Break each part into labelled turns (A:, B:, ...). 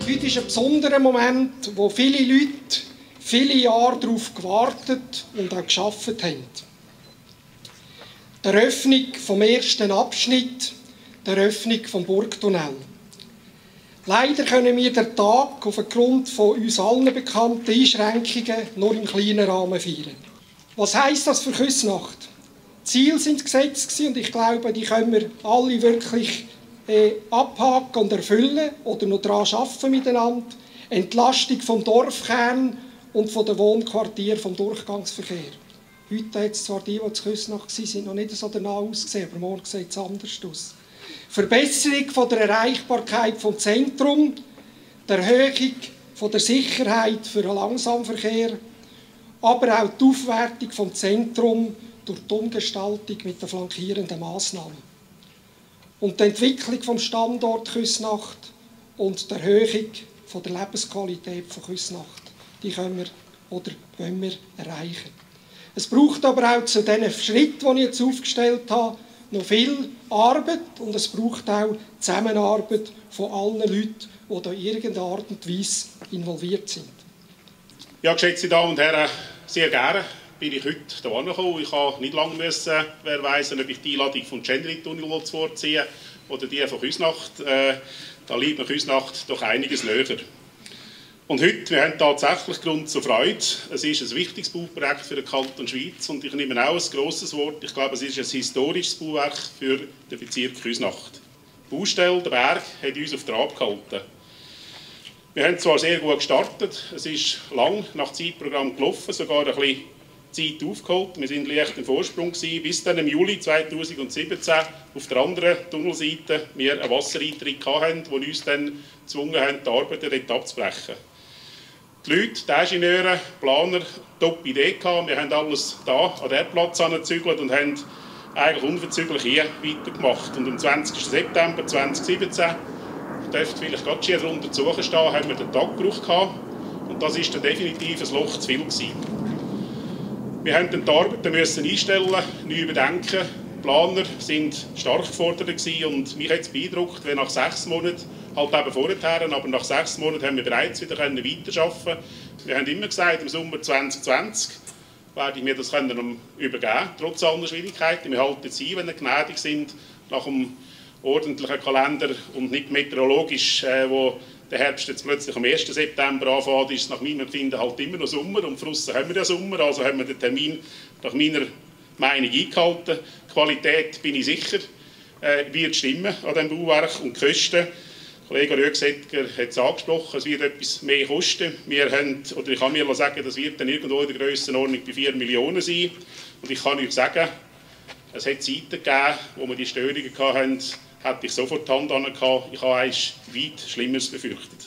A: Heute ist ein besonderer Moment, wo viele Leute viele Jahre darauf gewartet und auch gearbeitet haben. Die Eröffnung vom ersten Abschnitt, die Eröffnung vom Burgtunnel. Leider können wir den Tag aufgrund von uns allen bekannten Einschränkungen nur im kleinen Rahmen feiern. Was heisst das für Küsnacht? Die Ziele sind gesetzt und ich glaube, die können wir alle wirklich abhaken und erfüllen oder noch daran arbeiten miteinander. Entlastung vom Dorfkern und von den Wohnquartieren vom Durchgangsverkehr. Heute hat es zwar die zu Küsnacht waren, noch nicht so danach ausgesehen, aber morgen sieht es anders aus. Verbesserung von der Erreichbarkeit vom Zentrum, die Erhöhung von der Sicherheit für den Langsamverkehr, aber auch die Aufwertung vom Zentrum durch die Umgestaltung mit den flankierenden Massnahmen. Und die Entwicklung vom Standort Küsnacht und die Erhöhung von der Lebensqualität von Küsnacht, die können wir oder wollen wir erreichen. Es braucht aber auch zu diesen Schritten, die ich jetzt aufgestellt habe, noch viel Arbeit und es braucht auch Zusammenarbeit von allen Leuten, die da in irgendeiner Art und Weise involviert sind.
B: Ja, geschätzte Damen und Herren, sehr gerne bin ich heute hierher gekommen. Ich habe nicht lange müssen, wer weiss, ob ich die Einladung vom Gendery-Tunnel vorziehen oder die von Küsnacht. Da liegt mir Küsnacht doch einiges näher. Und heute, wir haben tatsächlich Grund zur Freude. Es ist ein wichtiges Bauprojekt für den Kanton Schwyz und ich nehme auch ein grosses Wort. Ich glaube, es ist ein historisches Bauwerk für den Bezirk Küsnacht. Die Baustelle, der Berg, hat uns auf Trab gehalten. Wir haben zwar sehr gut gestartet, es ist lang nach Zeitprogramm gelaufen, sogar ein bisschen Zeit aufgeholt. Wir waren leicht im Vorsprung gewesen, bis dann im Juli 2017 auf der anderen Tunnelseite wir einen Wassereintritt hatten, der uns dann gezwungen haben, die Arbeiten dort abzubrechen. Die Leute, die Ingenieure, die Planer, top Idee gehabt. Wir haben alles da an diesem Platz angezügelt und haben eigentlich unverzüglich hier weitergemacht. Und am 20. September 2017, ich dürfte vielleicht gerade hier drunter zu suchen stehen, haben wir den Tagbruch gehabt. Und das war dann definitiv ein Loch zu viel gewesen. Wir mussten die Arbeiten einstellen, neu überdenken. Die Planer waren stark gefordert und mich hat es beeindruckt, wenn nach 6 Monaten, halt eben vorher, aber nach 6 Monaten haben wir bereits wieder weiterarbeiten. Wir haben immer gesagt, im Sommer 2020 werde ich mir das übergeben, trotz aller Schwierigkeiten. Wir halten es ein, wenn wir gnädig sind, nach dem ordentlichen Kalender und nicht meteorologisch, wo der Herbst jetzt plötzlich am 1. September anfängt, ist es nach meinem Empfinden halt immer noch Sommer und draussen haben wir ja Sommer, also haben wir den Termin nach meiner Meinung eingehalten. Die Qualität, bin ich sicher, wird stimmen an diesem Bauwerk und die Kosten. Kollege Rüegsegger hat es angesprochen, es wird etwas mehr kosten. Wir haben, oder ich kann mir sagen, das wird dann irgendwo in der Grössenordnung bei 4 Millionen sein. Und ich kann euch sagen, es hat Zeiten gegeben, wo wir die Störungen hatten, hätte ich sofort die Hand angehabt. Ich habe eigentlich weit Schlimmeres befürchtet.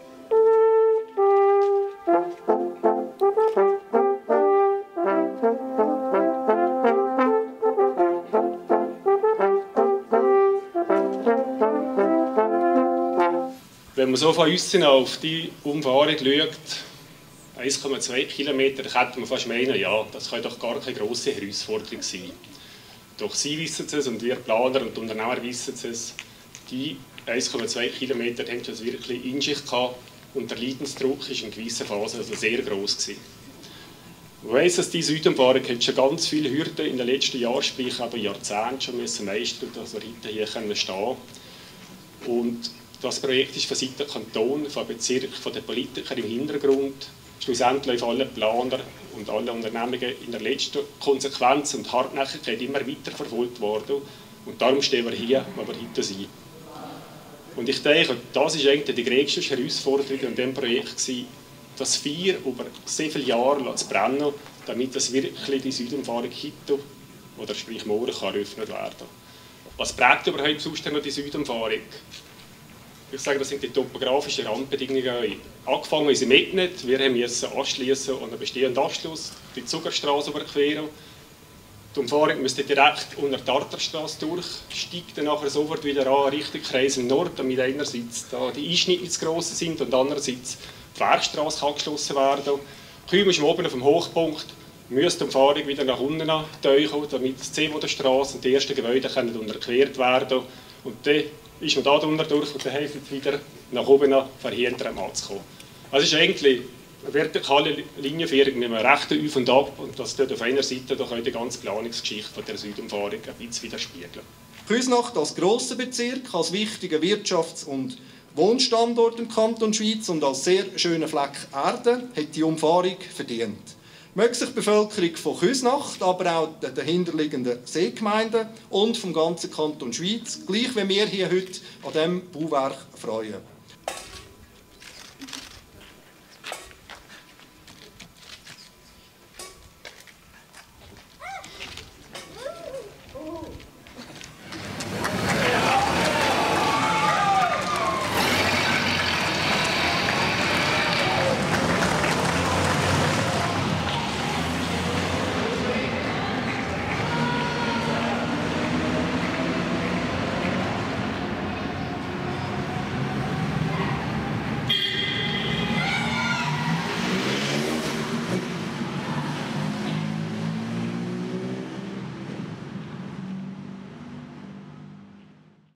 C: Wenn man so von außen auf die Umfahrung schaut, 1,2 Kilometer, dann könnte man fast meinen, ja, das kann doch gar keine grosse Herausforderung sein. Doch Sie wissen es und wir Planer und Unternehmer wissen es, die 1,2 Kilometer haben das wirklich in sich gehabt und der Leidensdruck war in gewissen Phasen also sehr gross gewesen. Ich weiss, dass die Südumfahrung schon ganz viele Hürden in den letzten Jahren, sprich aber Jahrzehnten schon müssen meistern, dass wir heute hier stehen können. Und das Projekt ist von Seiten des Kantons, vom Bezirk, von den Politikern im Hintergrund, schlussendlich von allen Planern und allen Unternehmungen in der letzten Konsequenz und Hartnäckigkeit immer weiter verfolgt worden. Und darum stehen wir hier, wo wir heute sind. Und ich denke, das war eigentlich die größte Herausforderung an diesem Projekt, das Feuer über sehr viele Jahre zu brennen, damit das wirklich die Südumfahrung heute, oder sprich morgen, kann eröffnet werden. Was prägt überhaupt sonst noch die Südumfahrung? Ich sage, das sind die topografischen Randbedingungen. Angefangen ist im Megnet. Wir mussten anschließen an einen bestehenden Anschluss, die Zuckerstraße überqueren. Die Umfahrung müsste direkt unter die Arterstraße durch, steigt dann nachher sofort wieder an Richtung Kreisel Nord, damit einerseits da die Einschnitte nicht zu gross sind und andererseits die Fährstraße angeschlossen werden. Kaum ist man oben auf dem Hochpunkt, müsste die Umfahrung wieder nach unten tauchen, damit die Seewodenstraße und die ersten Gebäude können unterquert werden. Und dann ist man da drunter durch und dann heisst es wieder nach oben von hinten mal zu kommen. Also es ist eigentlich eine vertikale Linienführung mit einem rechten Auf und Ab und das tut auf einer Seite doch die ganze Planungsgeschichte von der Südumfahrung ein bisschen widerspiegeln.
D: Küsnacht als grosser Bezirk, als wichtiger Wirtschafts- und Wohnstandort im Kanton Schwyz und als sehr schöner Fleck Erde hat die Umfahrung verdient. Möge sich die Bevölkerung von Küsnacht, aber auch der dahinterliegenden Seegemeinden und vom ganzen Kanton Schwyz, gleich wie wir hier heute an diesem Bauwerk freuen.